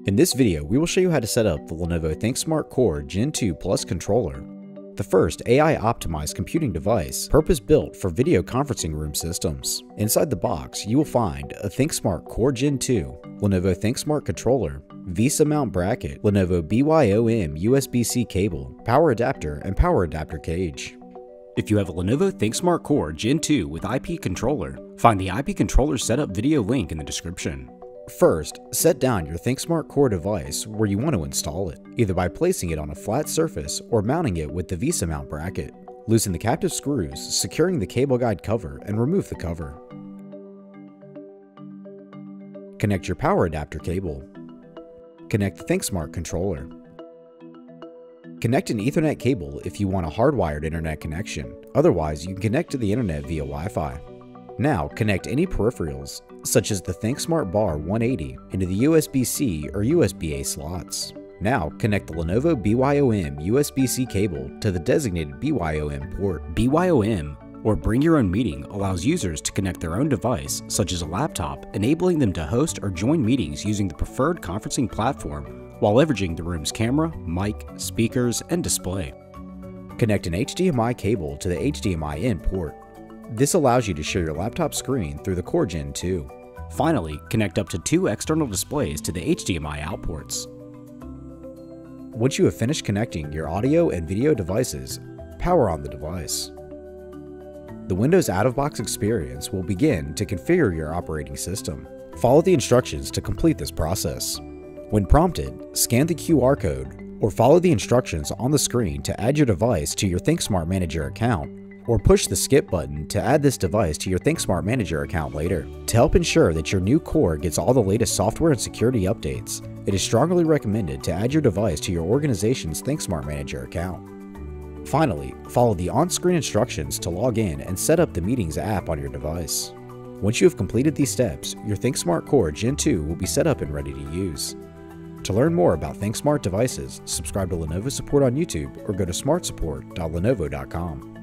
In this video, we will show you how to set up the Lenovo ThinkSmart Core Gen 2 Plus controller, the first AI-optimized computing device purpose-built for video conferencing room systems. Inside the box, you will find a ThinkSmart Core Gen 2, Lenovo ThinkSmart controller, VESA mount bracket, Lenovo BYOM USB-C cable, power adapter, and power adapter cage. If you have a Lenovo ThinkSmart Core Gen 2 with IP controller, find the IP controller setup video link in the description. First, set down your ThinkSmart Core device where you want to install it, either by placing it on a flat surface or mounting it with the VESA mount bracket. Loosen the captive screws, securing the cable guide cover, and remove the cover. Connect your power adapter cable. Connect the ThinkSmart controller. Connect an Ethernet cable if you want a hardwired internet connection. Otherwise, you can connect to the internet via Wi-Fi. Now, connect any peripherals, such as the ThinkSmart Bar 180, into the USB-C or USB-A slots. Now, connect the Lenovo BYOM USB-C cable to the designated BYOM port. BYOM, or Bring Your Own Meeting, allows users to connect their own device, such as a laptop, enabling them to host or join meetings using the preferred conferencing platform, while leveraging the room's camera, mic, speakers, and display. Connect an HDMI cable to the HDMI in port. This allows you to share your laptop screen through the Core Gen 2. Finally, connect up to 2 external displays to the HDMI out ports. Once you have finished connecting your audio and video devices, power on the device. The Windows out-of-box experience will begin to configure your operating system. Follow the instructions to complete this process. When prompted, scan the QR code or follow the instructions on the screen to add your device to your ThinkSmart Manager account, or push the skip button to add this device to your ThinkSmart Manager account later. To help ensure that your new Core gets all the latest software and security updates, it is strongly recommended to add your device to your organization's ThinkSmart Manager account. Finally, follow the on-screen instructions to log in and set up the Meetings app on your device. Once you have completed these steps, your ThinkSmart Core Gen 2 will be set up and ready to use. To learn more about ThinkSmart devices, subscribe to Lenovo Support on YouTube or go to smartsupport.lenovo.com.